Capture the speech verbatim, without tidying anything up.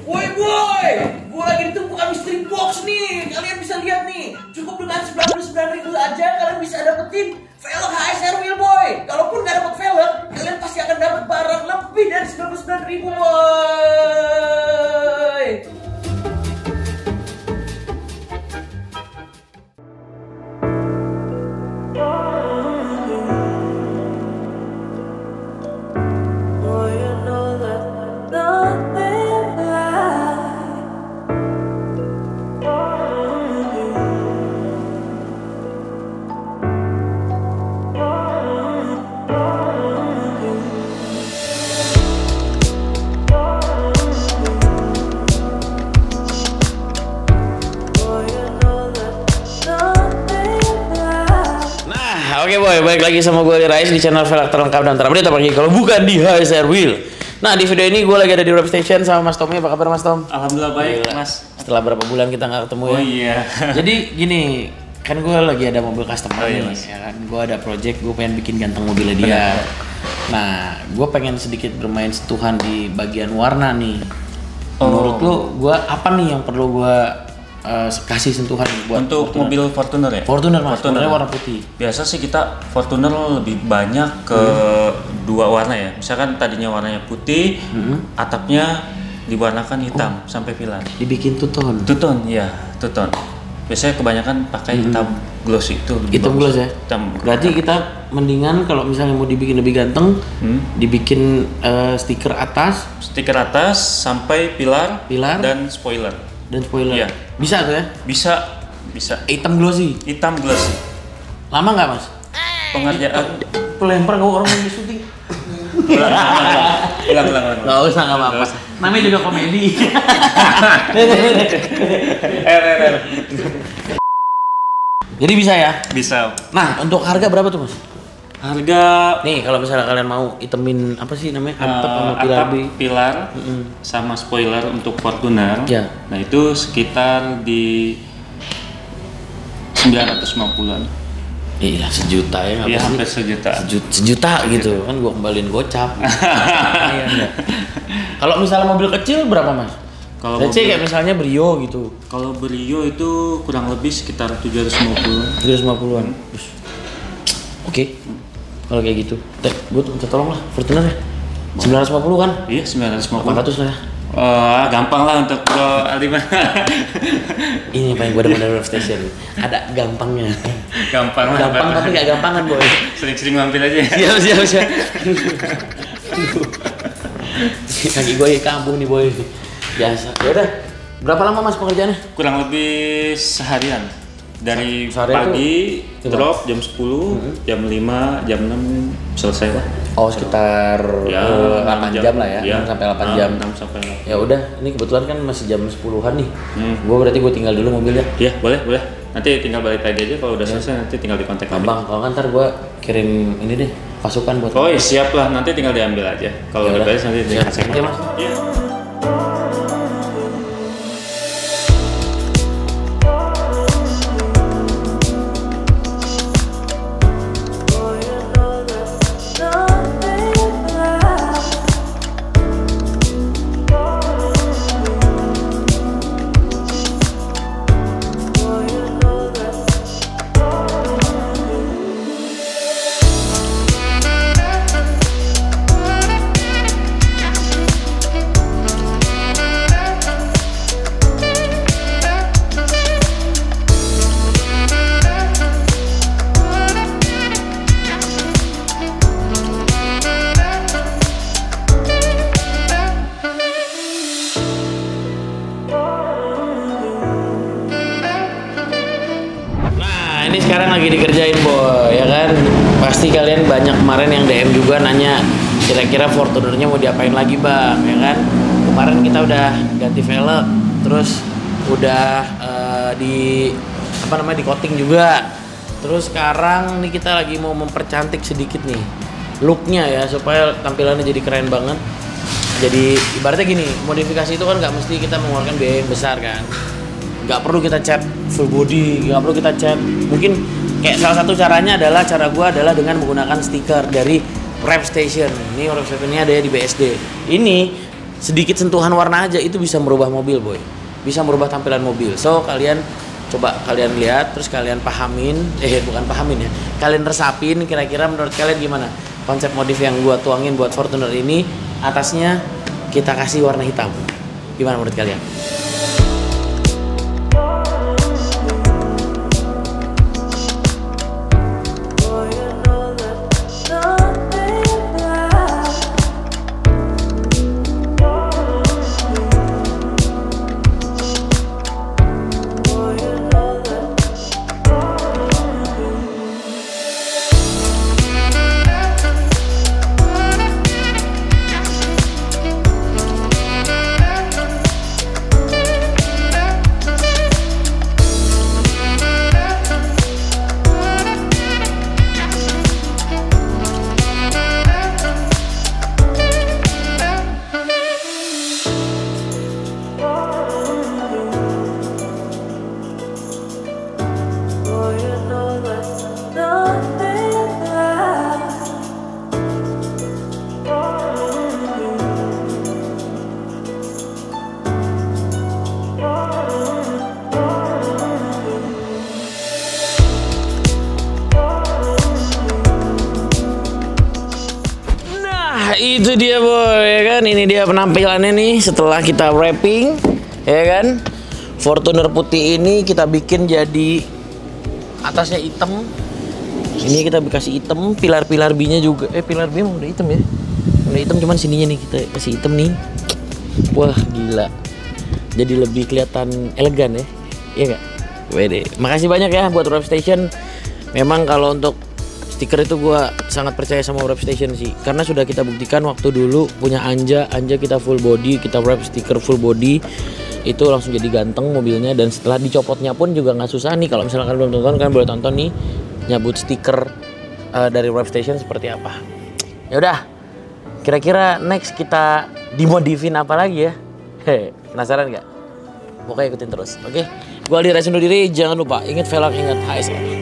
Woi boy, gue lagi ditemukan mystery box nih. Kalian bisa lihat nih, cukup dengan sembilan puluh sembilan ribu aja kalian bisa dapetin velg H S R Wheel boy. Kalaupun gak dapet velg, kalian pasti akan dapat barang lebih dari sembilan puluh sembilan ribu boy. Oke boy, balik lagi sama gue Rais di channel velg terlengkap dan terupdate apalagi kalau bukan di H S R Wheel. Nah di video ini gue lagi ada di Wrap Station sama Mas Tommy. Apa kabar Mas Tom? Alhamdulillah baik. Gila. Mas. Setelah berapa bulan kita nggak ketemu ya? Oh iya. Jadi gini, kan gue lagi ada mobil customer oh, iya, nih, ya kan? Gue ada project, gue pengen bikin ganteng mobilnya dia. Nah, gue pengen sedikit bermain sentuhan di bagian warna nih. Menurut oh. lo, gue apa nih yang perlu gue Uh, kasih sentuhan buat untuk Fortuner. Mobil Fortuner ya? Fortuner mas, Fortuner warna putih. Biasa sih kita Fortuner lebih banyak ke hmm. dua warna ya. Misalkan tadinya warnanya putih, hmm. atapnya diwarnakan hitam oh. sampai pilar. Dibikin two-tone? Two-tone, ya two-tone. Biasanya kebanyakan pakai hmm. hitam glossy itu. Hitam gloss ya? Hitam. Berarti kita mendingan kalau misalnya mau dibikin lebih ganteng, hmm. dibikin uh, stiker atas. Stiker atas sampai pilar, pilar dan spoiler. Dan spoiler. Iya. Bisa tuh ya? Bisa, bisa. Hitam glossy. Hitam glossy. Lama nggak mas? Pengerjaan. Pelempar kau orang yang syuting. Ulang, ulang, ulang, ulang. Nggak usah nggak apa-apa. Namanya juga komedi. Jadi bisa ya? Bisa. Nah untuk harga berapa tuh mas? Harga nih kalau misalnya kalian mau itemin apa sih namanya atap uh, sama pilar, atap, pilar mm-hmm. sama spoiler untuk Fortuner ya. Nah itu sekitar di sembilan ratus lima puluhan. Iya sejuta ya iya hampir sejuta sejuta, sejuta gitu kan gua kembaliin gocap. Kalau misalnya mobil kecil berapa mas? Kalau mobil kayak misalnya Brio gitu. Kalau Brio itu kurang lebih sekitar tujuh ratus lima puluh. tujuh ratus lima puluhan. Oke. Okay. Kalau kayak gitu, Teh, gue minta tolong lah, Fortuner ya sembilan ratus lima puluh kan? Iya, sembilan ratus lima puluh. delapan ratus lah ya. Oh, gampang lah untuk Pro Altima. Ini paling gue ada Wrap Station, ada gampangnya. Gampang lah. Gampang tapi gak gampangan boy. Sering-sering mampir aja. Siap, siap, siap. Kaki gue kampung nih boy. Biasa. Ya udah, berapa lama mas pekerjaannya? Kurang lebih seharian. Dari Sehari pagi drop jam sepuluh, hmm. jam lima, jam enam selesai lah. Oh sekitar ya, uh, delapan jam, jam lah ya, ya. enam sampai delapan jam. enam sampai delapan. Ya udah, ini kebetulan kan masih jam sepuluhan nih. Hmm. Gua berarti gua tinggal dulu mobilnya. Iya, boleh, boleh. Nanti tinggal balik lagi aja kalau udah ya. Selesai nanti tinggal dikontak lagi. Bang, kalau ntar gua kirim ini deh, pasukan buat. Oh iya, siap lah, nanti tinggal diambil aja. Kalau udah beres nanti dikasih. Oke, Mas. Iya. Ini sekarang lagi dikerjain boy, ya kan? Pasti kalian banyak kemarin yang D M juga nanya kira-kira Fortunernya mau diapain lagi bang, ya kan? Kemarin kita udah ganti velg, terus udah uh, di apa namanya di coating juga. Terus sekarang nih kita lagi mau mempercantik sedikit nih looknya ya supaya tampilannya jadi keren banget. Jadi ibaratnya gini, modifikasi itu kan nggak mesti kita mengeluarkan biaya yang besar kan. Nggak perlu kita cat full body, nggak perlu kita cat. Mungkin kayak salah satu caranya adalah cara gua adalah dengan menggunakan stiker dari Wrap Station. Ini Wrap Station ini ada ya di B S D. Ini sedikit sentuhan warna aja itu bisa merubah mobil boy, bisa merubah tampilan mobil. So kalian coba kalian lihat, terus kalian pahamin, eh bukan pahamin ya, kalian resapin kira-kira menurut kalian gimana konsep modif yang gua tuangin buat Fortuner ini. Atasnya kita kasih warna hitam, gimana menurut kalian? Itu dia boy, ya kan, ini dia penampilannya nih setelah kita wrapping, ya kan. Fortuner putih ini kita bikin jadi atasnya hitam, ini kita kasih hitam, pilar-pilar B-nya juga, eh pilar B udah hitam ya, udah hitam, cuman sininya nih kita kasih hitam nih. Wah gila, jadi lebih kelihatan elegan ya, iya nggak? Wede, makasih banyak ya buat Wrap Station. Memang kalau untuk stiker itu gue sangat percaya sama Wrap Station sih, karena sudah kita buktikan waktu dulu punya Anja, Anja kita full body, kita wrap stiker full body, itu langsung jadi ganteng mobilnya. Dan setelah dicopotnya pun juga nggak susah nih. Kalau misalkan kalian belum tonton, kalian boleh tonton nih nyabut stiker uh, dari Wrap Station seperti apa. Ya udah, kira-kira next kita dimodifin apa lagi ya? Hei, penasaran nggak? Pokoknya ikutin terus, oke? Okay? Gue Aldi Reza undur diri, jangan lupa ingat velg, ingat H S R.